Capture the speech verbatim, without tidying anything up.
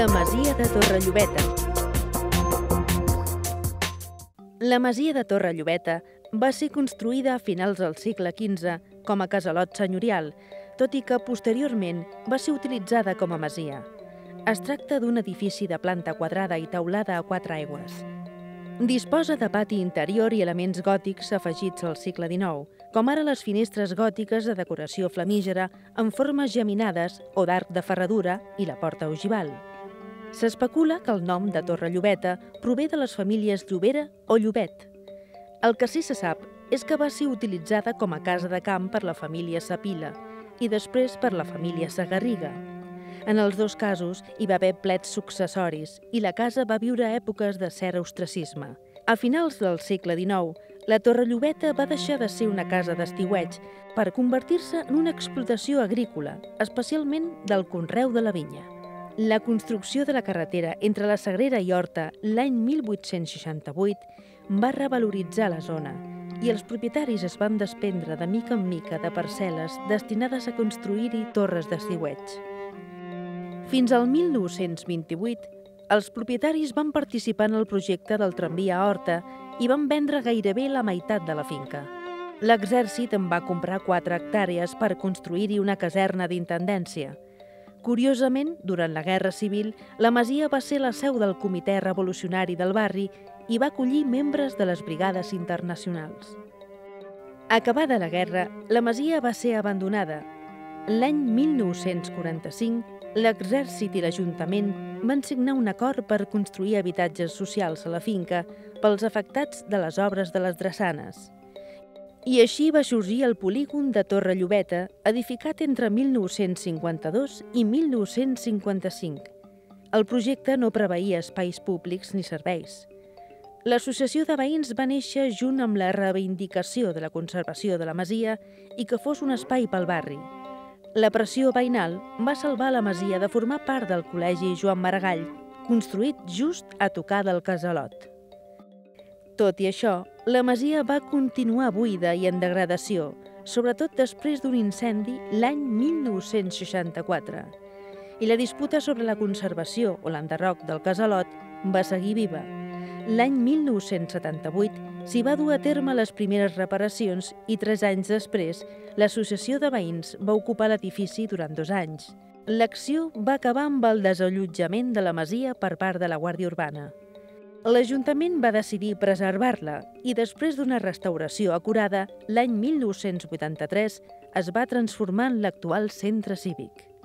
La masia de Torrelluveta. La masia de Torrelluveta va ser construïda a finals del segle quinze com a casalot senyorial, tot i que posteriorment va ser utilitzada com a masia. Es tracta d'un edifici de planta quadrada i teulada a quatre aigües. Disposa de pati interior i elements gòtics afegits al segle dinou, com ara les finestres gòtiques de decoració flamígera amb formes geminades o d'arc de ferradura i la porta ogival. S'especula que el nom de Torrelluveta prové de les famílies Llobera o Llobet. El que sí se sap és que va ser utilitzada com a casa de camp per la família Sapila i després per la família Sagarriga. En els dos casos hi va haver plets successoris i la casa va viure èpoques de cert ostracisme. A finals del segle dinou, la Torrelluveta va deixar de ser una casa d'estiueig per convertir-se en una explotació agrícola, especialment del conreu de la vinya. La construcció de la carretera entre la Sagrera i Horta l'any mil vuit-cents seixanta-vuit va revaloritzar la zona i els propietaris es van desprendre de mica en mica de parcel·les destinades a construir-hi torres d'estiueig. Fins al mil nou-cents vint-i-vuit, els propietaris van participar en el projecte del tramvia a Horta i van vendre gairebé la meitat de la finca. L'exèrcit en va comprar quatre hectàrees per construir-hi una caserna d'intendència. Curiosament, durant la Guerra Civil, la masia va ser la seu del Comitè Revolucionari del barri i va acollir membres de les brigades internacionals. Acabada la guerra, la masia va ser abandonada. L'any mil nou-cents quaranta-cinc, l'exèrcit i l'Ajuntament van signar un acord per construir habitatges socials a la finca pels afectats de les obres de les drassanes. I així va sorgir el polígon de Torrelluveta, edificat entre mil nou-cents cinquanta-dos i mil nou-cents cinquanta-cinc. El projecte no preveia espais públics ni serveis. L'associació de veïns va néixer junt amb la reivindicació de la conservació de la masia i que fos un espai pel barri. La pressió veïnal va salvar la masia de formar part del Col·legi Joan Maragall, construït just a tocar del casalot. Tot i això, la masia va continuar buida i en degradació, sobretot després d'un incendi l'any mil nou-cents seixanta-quatre. I la disputa sobre la conservació o l'enderroc del casalot va seguir viva. L'any mil nou-cents setanta-vuit s'hi va dur a terme les primeres reparacions i tres anys després l'associació de veïns va ocupar l'edifici durant dos anys. L'acció va acabar amb el desallotjament de la masia per part de la Guàrdia Urbana. L'Ajuntament va decidir preservar-la i després d'una restauració acurada, l'any mil nou-cents vuitanta-tres es va transformar en l'actual centre cívic.